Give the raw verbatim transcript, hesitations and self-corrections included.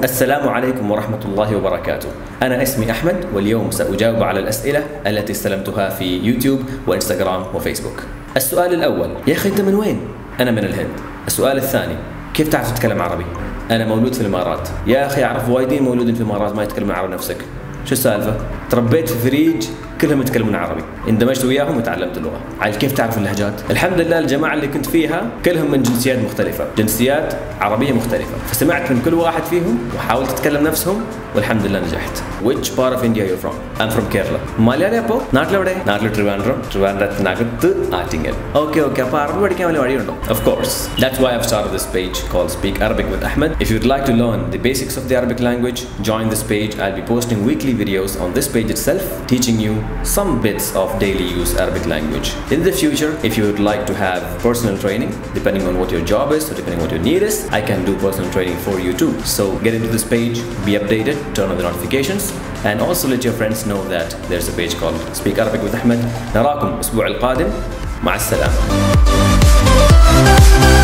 السلام عليكم ورحمة الله وبركاته. أنا اسمي أحمد، واليوم سأجاوب على الأسئلة التي استلمتها في يوتيوب وإنستغرام وفيسبوك. السؤال الأول: يا أخي أنت من وين؟ أنا من الهند. السؤال الثاني: كيف تعرف تتكلم عربي؟ أنا مولود في الإمارات. يا أخي أعرف وايدين مولودين في الإمارات ما يتكلمون عربي نفسك. شو السالفة؟ تربيت في فريج كلهم يتكلمون عربي، اندمجت وياهم وتعلمت اللغة. عاد كيف تعرف اللهجات؟ الحمد لله الجماعة اللي كنت فيها كلهم من جنسيات مختلفة، جنسيات عربية مختلفة، فسمعت من كل واحد فيهم وحاولت أتكلم نفسهم والحمد لله نجحت. Which part of India are you from? I'm from Kerala. Malayali അപ്പോ നാട്ടിലെവിടെ? നാട്ടിൽ Trivandrum, ട്രിവാൻഡ്രത്തിനകത്ത് Attingal. Okay, okay. അപ്പോൾ അറബി പഠിക്കാൻ വല്ല വഴിയുണ്ടോ? Of course. That's why I've started this page called Speak Arabic with Ahmed. If you'd like to learn the basics of the Arabic language, join this page. I'll be posting weekly videos on this page itself, teaching you some bits of daily use Arabic language. In the future, if you would like to have personal training, depending on what your job is or depending on what your need is, I can do personal training for you too. So get into this page, be updated, turn on the notifications, and also let your friends know that there's a page called Speak Arabic with Ahmed. نراكم الأسبوع القادم. مع السلامة.